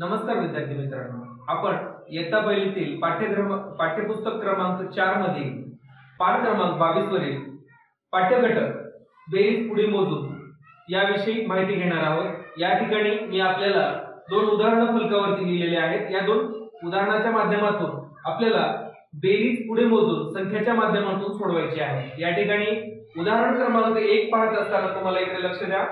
नमस्कार विद्यार्थी मित्रांनो, आपण इयत्ता पहिलीतील पाठ्यपुस्तक क्रमांक 4 मधील पाठ क्रमांक 22 वरील पाठ्यघटक बेरीज पुढे मोजून याविषयी माहिती घेणार आहोत। या ठिकाणी मी आपल्याला दोन उदाहरण फलकावरती लिहिलेले आहेत। या दोन उदाहरणाच्या माध्यमातून आपल्याला बेरीज पुढे मोजून संख्येच्या माध्यमातून सोडवायची आहे। या ठिकाणी उदाहरण क्रमांक 1 पाहत असताना तुम्हाला इकडे लक्ष द्या।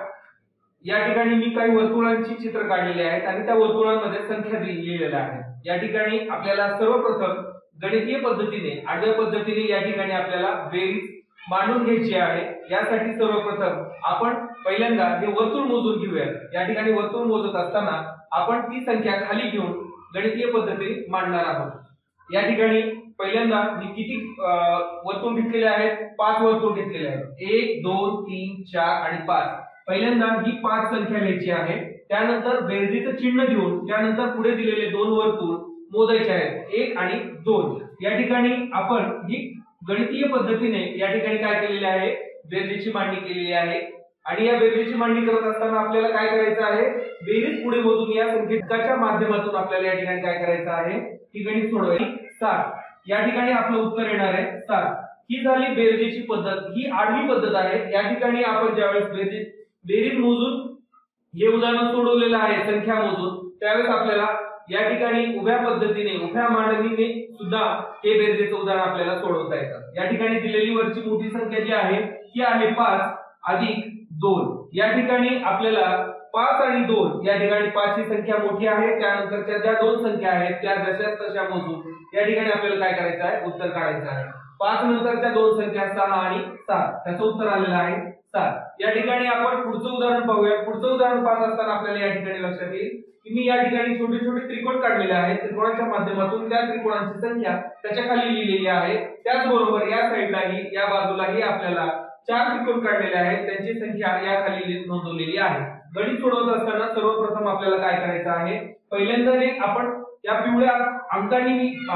या ठिकाणी मी काही वर्तुळांची चित्र काढलेली आहेत आणि त्या वर्तुळांमध्ये संख्या लिहिलेल्या आहेत। या ठिकाणी आपल्याला सर्वप्रथम गणितीय पद्धतीने आडव्या पद्धतीने या ठिकाणी आपल्याला बेरीज मांडून घ्यायची आहे। यासाठी सर्वप्रथम आपण पहिल्यांदा हे वर्तुळ मोजून घेऊया। या ठिकाणी वर्तुळ मोजत असताना आपण ती संख्या खाली घेऊन गणितीय पद्धतीने मांडणार आहोत। या ठिकाणी पहिल्यांदा मी किती वर्तुळ घेतलेले आहेत? 5 वर्तुळ घेतलेले आहेत। 1 2 3 4 आणि 5। पहिल्यांदा ही 5 संख्या लिहायची आहे। त्यानंतर बेरजेचं चिन्ह देऊन त्यानंतर पुढे दिलेले दोन वर्तुळ मोजायचे आहेत, 1 आणि 2। या ठिकाणी आपण ही गणितीय पद्धतीने या ठिकाणी काय केलेले आहे? बेरजेची मांडणी केलेली आहे। आणि या बेरजेची मांडणी करत असताना आपल्याला काय करायचं आहे? बेरीज पुढे मोजून या संख्येच्या माध्यमातून आपल्याला या ठिकाणी काय करायचं आहे? ही गणित सोडवायची। 7 या ठिकाणी आपलं उत्तर येणार आहे 7। ही झाली बेरजेची पद्धत, ही आडवी पद्धत आहे। या ठिकाणी आपण ज्यावेळेस बेरीज मोजून हे उदाहरण सोडवलेलं आहे संख्या मोजून, त्यावेळेस आपल्याला या ठिकाणी उभ्या पद्धतीने उभ्या मांडणीने सुद्धा हे बेरजेचं उदाहरण आपल्याला सोडवता येतं। या ठिकाणी दिलेली वरची मोठी संख्या जी आहे ती आहे 5 अधिक 2। या ठिकाणी आपल्याला 5 आणि 2 या ठिकाणी 5 ही संख्या मोठी आहे, त्यानंतरच्या ज्या दोन संख्या आहेत त्या जशाच तशा मोजून या ठिकाणी आपल्याला काय करायचं आहे? उत्तर काढायचं आहे। 5 नंतरच्या दोन संख्या 6 आणि 7, त्याचं उत्तर आलेलं आहे 7। या ठिकाणी आपण पुढचं उदाहरण पाहूया। पुढचं उदाहरण पाहत असताना आपल्याला या ठिकाणी लक्षात येईल की मी या ठिकाणी छोटे छोटे त्रिकोण काढलेले आहेत। त्रिकोणाच्या माध्यमातून त्या त्रिकोणांची संख्या त्याच्या खाली लिहिलेली आहे। त्याचबरोबर या साइडलाही या बाजूलाही आपल्याला 4 त्रिकोण काढलेले आहेत, त्यांची संख्या या खाली नोंदवलेली आहे। गणित सोडवत असताना सर्वप्रथम आपल्याला काय करायचं आहे? पहिल्यांदा आपण या पिवळ्या अंकांनी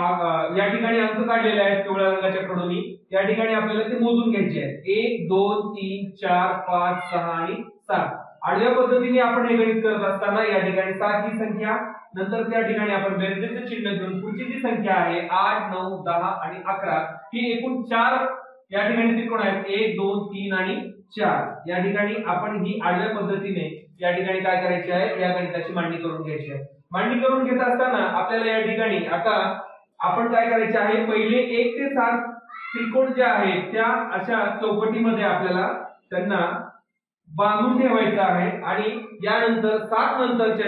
या ठिकाणी अंक काढलेले आहेत पिवळ्या रंगाच्या खडूनी। या ठिकाणी आपल्याला ते मोजून घ्यायचे आहेत। 1 2 3 4 5 6 आणि 7। आडव्या पद्धतीने आपण हे गणित करत असताना या ठिकाणी 7 ही संख्या, नंतर त्या ठिकाणी आपण बेरजेचे चिन्ह घेऊन पुढची जी संख्या आहे 8 9 10 आणि 11 ही एकूण 4 या ठिकाणी त्रिकोण आहेत, 1 2 3 आणि 4। या ठिकाणी आपण ही आडव्या पद्धतीने या ठिकाणी काय करायचे आहे? या गणिताची मांडणी करून घ्यायची आहे। मांडणी करून घेत असताना आपल्याला या ठिकाणी आता आपण काय करायचे आहे? पहिले 1 ते 7 त्रिकोण जे आहेत त्या अशा चौकटीमध्ये आपल्याला त्यांना बांधून ठेवायचं आहे आणि यानंतर 7 नंतरच्या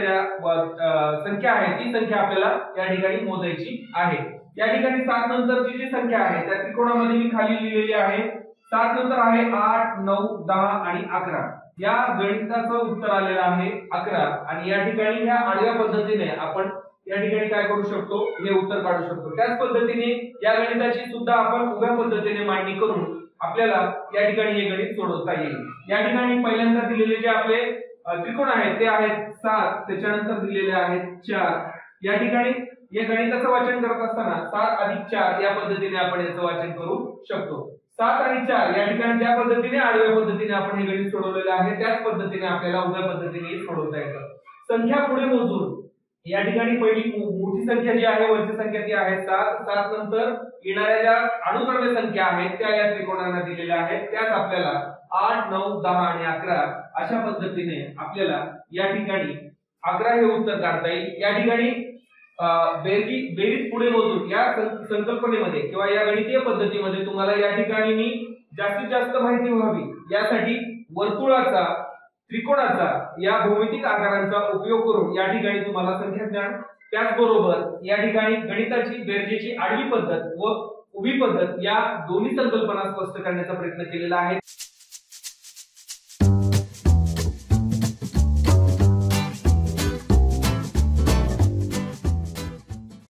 ज्या संख्या आहे ती संख्या आपल्याला या ठिकाणी मोजायची आहे। या ठिकाणी 7 नंतरची जी संख्या आहे त्या त्रिकोणामध्ये मी खाली लिहिलेली आहे। 7 नंतर आहे 8 9 10 आणि 11। या गणिताचं उत्तर आलेलं आहे 11। आणि या ठिकाणी या आडव्या पद्धतीने आपण या ठिकाणी काय करू शकतो? हे उत्तर काढू शकतो। त्याच पद्धतीने या गणिताची सुद्धा आपण उभ्या पद्धतीने मांडणी करून आपल्याला या ठिकाणी हे गणित सोडवता येईल। या ठिकाणी पहिल्यांदा दिलेले जे आपले त्रिकोण आहेत ते आहेत 7, त्याच्यानंतर दिलेले आहेत 4। या ठिकाणी या गणिताचं वाचन करत असताना 7 अधिक 4 या पद्धतीने आपण याचं वाचन करू शकतो। 7 आणि 4 या ठिकाणी ज्या पद्धतीने आडव्या पद्धतीने आपण हे गणित सोडवलेलं आहे त्याच पद्धतीने आपल्याला उभ्या पद्धतीने सोडवता येतं। संख्या पुढे मोजून या ठिकाणी पहिली मोठी संख्या जी आहे वरची संख्या ती आहे 7। 7 नंतर येणाऱ्या ज्या अनुक्रमे संख्या आहेत त्या या त्रिकोणांना दिलेल्या आहेत, त्याच आपल्याला 8 9 10 आणि 11 अशा पद्धतीने आपल्याला या ठिकाणी 11 हे उत्तर काढता येईल। या ठिकाणी बेरीज पुढे मोजून या संकल्पनेमध्ये किंवा या गणितीय पद्धतीमध्ये तुम्हाला या ठिकाणी मी जास्तीत जास्त माहिती व्हावी यासाठी वर्तुळाचा, त्रिकोणाचा या भौमितिक आकारांचा उपयोग करून या ठिकाणी तुम्हाला संख्याज्ञान, त्याचबरोबर या ठिकाणी गणिताची बेरजेची आडवी पद्धत व उभी पद्धत या दोन्ही संकल्पना स्पष्ट करण्याचा प्रयत्न केलेला आहे।